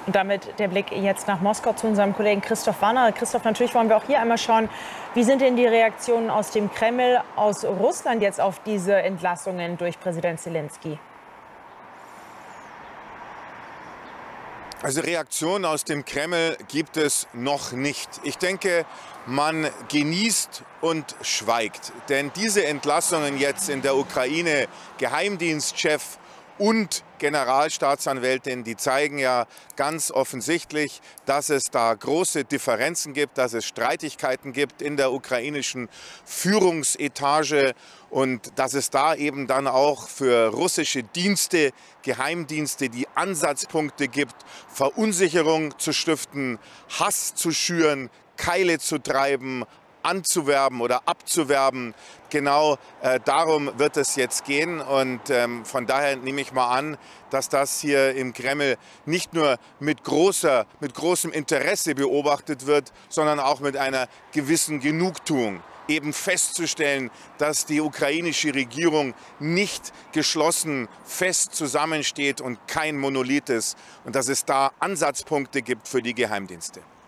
Und damit der Blick jetzt nach Moskau zu unserem Kollegen Christoph Wanner. Christoph, natürlich wollen wir auch hier einmal schauen, wie sind denn die Reaktionen aus dem Kreml, aus Russland jetzt auf diese Entlassungen durch Präsident Selenskyj? Also Reaktionen aus dem Kreml gibt es noch nicht. Ich denke, man genießt und schweigt. Denn diese Entlassungen jetzt in der Ukraine, Geheimdienstchef und Generalstaatsanwältin, die zeigen ja ganz offensichtlich, dass es da große Differenzen gibt, dass es Streitigkeiten gibt in der ukrainischen Führungsetage und dass es da eben dann auch für russische Dienste, Geheimdienste, die Ansatzpunkte gibt, Verunsicherung zu stiften, Hass zu schüren, Keile zu treiben, anzuwerben oder abzuwerben. Genau darum wird es jetzt gehen und von daher nehme ich mal an, dass das hier im Kreml nicht nur mit großem Interesse beobachtet wird, sondern auch mit einer gewissen Genugtuung. Eben festzustellen, dass die ukrainische Regierung nicht geschlossen fest zusammensteht und kein Monolith ist und dass es da Ansatzpunkte gibt für die Geheimdienste.